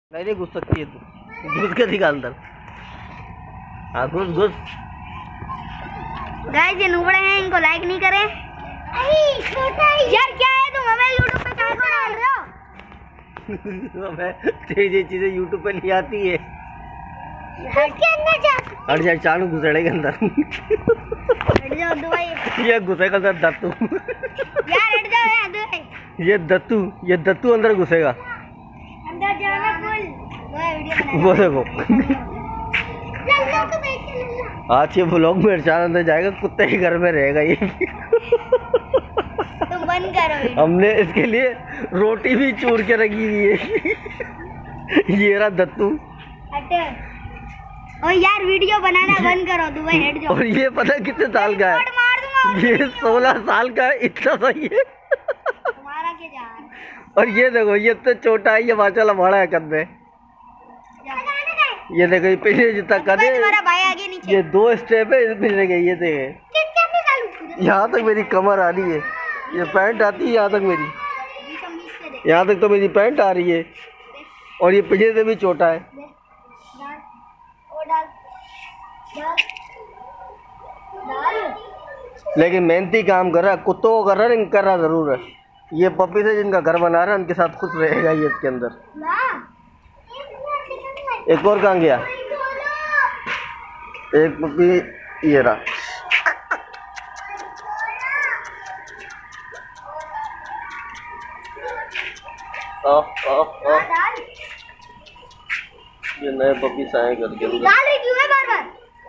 नहीं नहीं घुस सकती है तू, घुस के दिखा अंदर। हाँ घुस घुस। गाइस ये नुबड़े हैं, इनको लाइक नहीं करें। यार क्या है तुम हमें यूट्यूब पे क्या डाल रहे हो? हमें तेरी चीजें यूट्यूब पे नहीं आती है। इसके अंदर जा। हट जा, चालू घुसेड़ेगा अंदर। हट जाओ दुबई। ये घुसेगा अंदर दत्तू। यार हट जाओ यार दुबई। ये दत्तू अंदर घुसेगा। अंदर जाना फुल। वो देखो आज ये ब्लॉग में इरशाद अंदर जाएगा, कुत्ते के घर में रहेगा ये। तुम बंद करो। हमने इसके लिए रोटी भी चूर के रखी हुई है। ये रहा दत्तू। हटे। और यार वीडियो बनाना बंद करो दुबई, हट जाओ। और ये पता कितने साल का है? ये 16 साल का है, इतना सही है। तुम्हारा क्या जा। और ये देखो ये तो छोटा है, ये माशाल्लाह बड़ा है कद में। ये देखो ये पीछे जितना कद है, भाई आगे नीचे। ये 2 स्टेप है इस पीछे के। ये देखे यहाँ तक मेरी कमर आ रही है, ये पैंट आती है यहाँ तक मेरी, यहाँ तक तो मेरी पैंट आ रही है। और ये पीछे से भी छोटा है। लेकिन मेहनती काम कर रहा, कुत्तों को कर रहा, लेकिन कर रहा जरूर है। ये पपी से जिनका घर बना रहा है उनके साथ खुश रहेगा ये इसके अंदर। एक और कहाँ गया? एक पपी ये रहा। ये नए पपी आए करके डाल रही क्यों है बार-बार?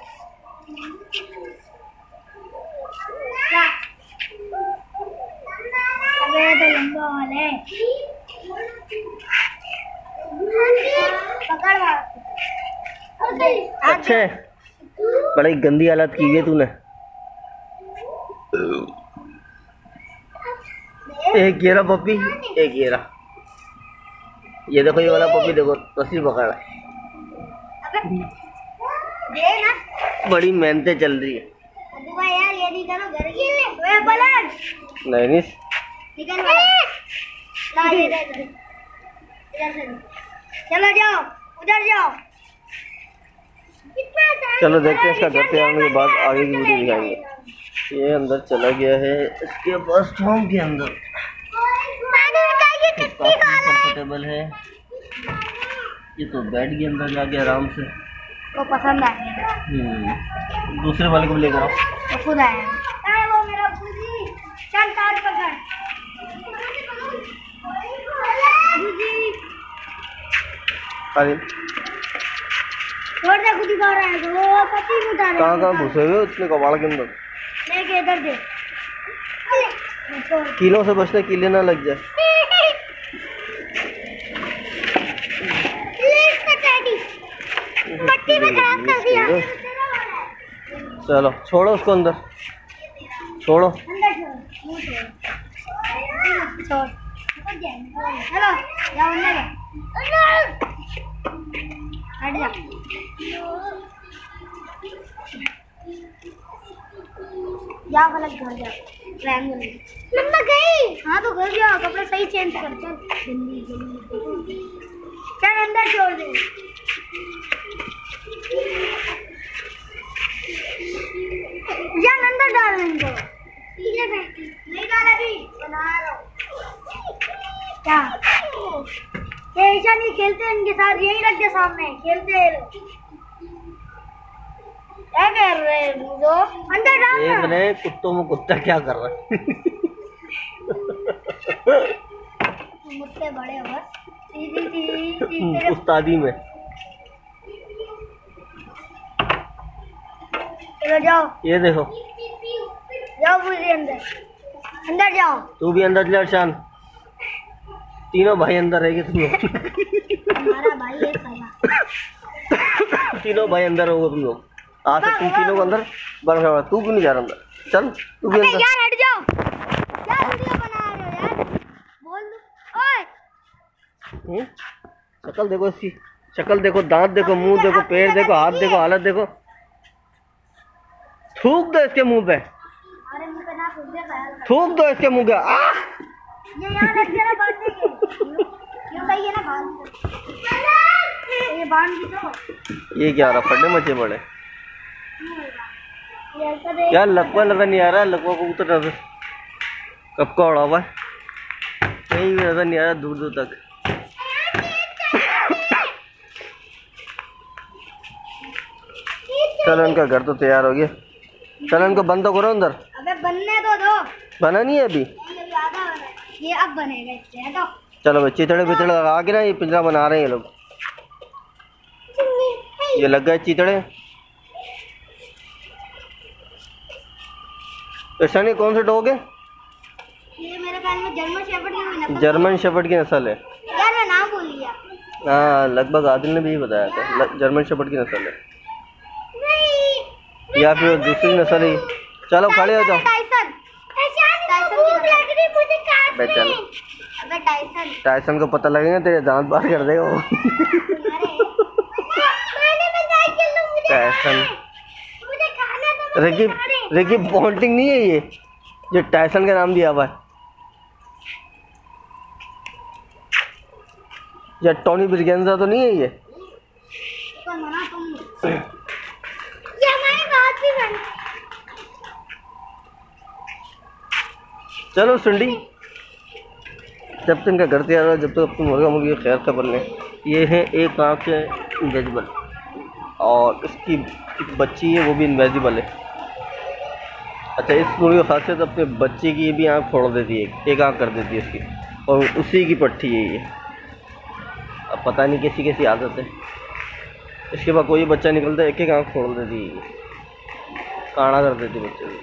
अबे तो लंबा वाले पकड़ मार। अच्छे बड़ी गंदी हालत की है तूने। एक ये रहा पपी, एक ये रहा। ये देखो ये वाला पपी देखो रस्सी पकड़ है। बड़ी मेहनतें चल रही है। यार ये नहीं करो घर की नहीं निकल ला ये इधर से। चलो जाओ उधर जाओ। चलो देखते हैं इसका घर पे आने के बाद आगे की वीडियो दिखाएंगे। ये अंदर चला गया है इसके फर्स्ट होम के अंदर। कंफर्टेबल है ये तो बेड के अंदर जाके आराम से को पसंद आया। दूसरे वाले को भी लेकर आओ। तो खुद आया वो मेरा बुजी। चल तार पकड़ बुजी। अरे छोड़ दे, खुद ही खा रहा है तो वो पति को उतारे। कहाँ घुसे हुए उतने कबाड़ के अंदर? लेके इधर दे। कीलों से बचने कीले ना लग जाए। पट्टी में खराब कर दिया। चलो छोड़ो उसको अंदर, छोड़ो छोड़। चलो जाओ अंदर हट जा। जा गलत घर जा। ट्रायंगल मम्मा गई। हाँ तो घर जाओ, कपड़े सही चेंज कर। चल जल्दी जल्दी चल अंदर छोड़ दे। जान अंदर डाल इनको। नहीं डाल अभी बना रहा हूँ। क्या ये ऐसा नहीं खेलते इनके साथ, यही रख दे सामने खेलते हैं। क्या कर रहे हैं मुझो? अंदर डाल। एक ने कुत्तों में कुत्ता क्या कर रहा है? मुझसे बड़े हो बस। तेरे उस्तादी में। चलो जाओ। ये देखो जाओ बुझे अंदर जाओ। तू भी अंदर चला शान। तीनों भाई अंदर रहेंगे तुम लोग। हमारा भाई है साला। तीनों भाई अंदर होगे तुम लोग। आज से तुम तीनों को अंदर बड़ा। तू क्यों नहीं जा रहा अंदर? चल तू भी अंदर। यार हट जाओ यार, वीडियो बना रहे हो यार। बोल दो। ओए शक्ल देखो इसकी, शक्ल देखो, दांत देखो, मुंह देखो, पैर देखो, हाथ देखो, हालत देखो। थूक दो इसके मुंह पे। अरे मुंह पे ना थूक दे। थूक दो इसके मुंह पे। ये यार लग गया ना बात। ये सही है ना बात। ये बांध दी तो ये क्या रहा, फटे मचे बड़े यार। लकवा नजर नहीं आ रहा, लकवा कबूतर नजर कब का उड़ा हुआ है, कहीं भी नजर नहीं आ रहा दूर दूर तक। चलो इनका घर तो तैयार हो गया, चलो इनको बंद तो करो अंदर। अबे बनने दो बना नहीं है अभी, ये अब बनेगा इससे तो। चलो भाई चितड़े बितड़े लगा के ना ये पिंजरा बना रहे हैं ये लोग। ये लग गए चितड़े। ईशानी कौन से डॉग है? ये मेरे ख्याल में जर्मन शेफर्ड की नस्ल। जर्मन शेफर्ड की नस्ल है यार मैं नाम भूल गया। हाँ लगभग आदिल ने भी यही बताया था, जर्मन शेफर्ड की नस्ल है या फिर दूसरी नस्ल है। चलो खड़े हो जाओ। टाइसन भाई चलो, अबे टाइसन टाइसन को पता लगेगा तेरे दांत बाहर कर देगा वो। टाइसन रिकी पॉन्टिंग नहीं है ये जो टाइसन का नाम दिया हुआ है, या टोनी ब्रिगेंजा तो नहीं है ये। चलो सुंडी, जब तक इनका घर तैयार हो, जब तक अपनी मुर्गा मुर्गी खैर खबर लें। ये है एक आँख से इनवेजिबल और इसकी बच्ची है वो भी इनवेजिबल है। अच्छा इस मुर्गी की खासियत अपने बच्चे की भी आँख फोड़ देती है, एक आँख कर देती है इसकी, और उसी की पट्टी है ये। अब पता नहीं कैसी कैसी आदत है, इसके बाद कोई बच्चा निकलता है एक एक आँख फोड़ देती है, काना कर देती है बच्चे को।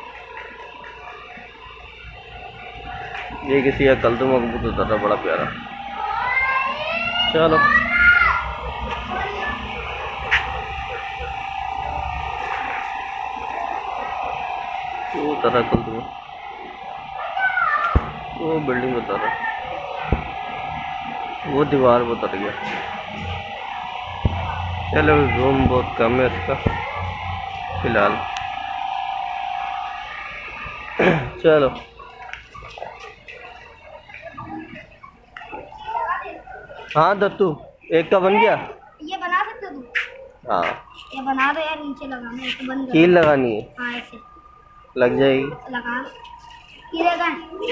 ये किसी का कलदुमा कबूतर था बड़ा प्यारा। चलो वो तरह कलदुमा, वो बिल्डिंग बता रहा, वो दीवार बता गया। चलो रूम बहुत कम है इसका फिलहाल। चलो हाँ दत्तू एक का बन गया। ये बना सकते हो तुम? हाँ ये बना दो यार, नीचे लगाना है, बंद कर। कील लगानी है। हाँ ऐसे लग जाएगी, लगा गिरेगा।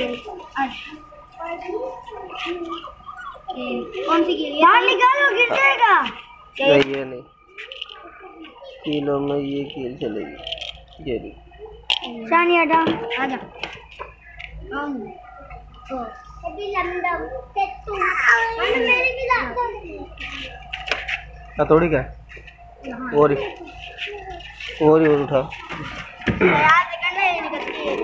कौन सी कील? बाहर निकालो गिर जाएगा। नहीं ये नहीं, कीलों में ये कील चलेगी। ये नहीं शानी हटा, आजा। अभी लंदन से तू मेरी भी ला दो। हथौड़ी का और उठा यार करना है, निकलती है।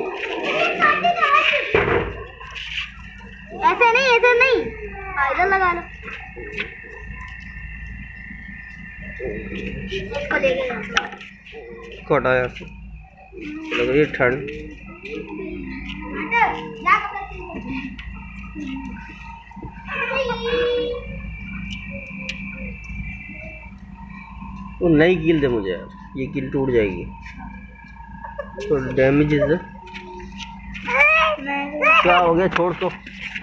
ऐसे नहीं इधर लगा लो। इसको लेके जाओ। कोटा यार लग रही है ठंड। जा कपड़े वो नई कील दे मुझे यार, ये कील टूट जाएगी तो डैमेज है। क्या हो गया, छोड़ तो।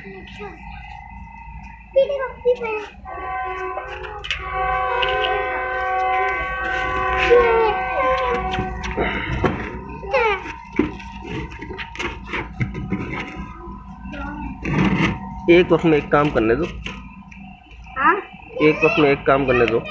एक वक्त में एक काम करने दो। हाँ? एक वक्त में एक काम करने दो।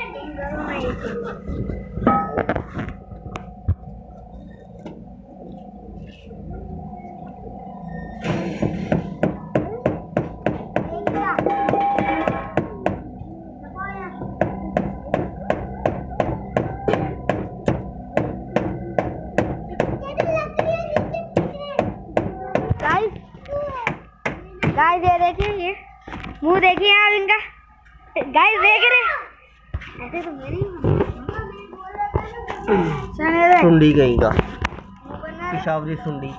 गाइस ये देखिए, ये मुंह देखिए आप इनका। गाइस देख रहे ऐसे तो मेरी सुंडी कहीं का पिशावरी सुंडी।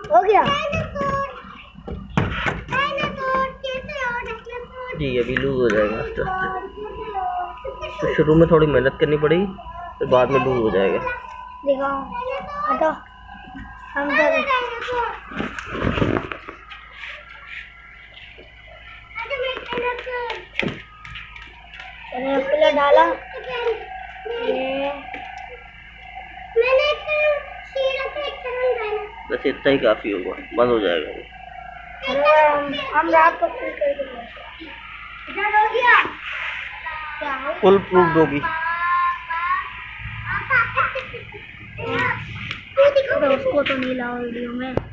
हो गया जी, अभी लूज हो जाएगा आस्ते आस्ते। तो शुरू में थोड़ी मेहनत करनी पड़ेगी, फिर बाद में लूज हो जाएगा। देखो हटो, हम मैंने डाला, बस इतना ही काफी होगा, बंद हो जाएगा। हम रात को फुल प्रूफ होगी। उसको तो नहीं लाओ वीडियो में।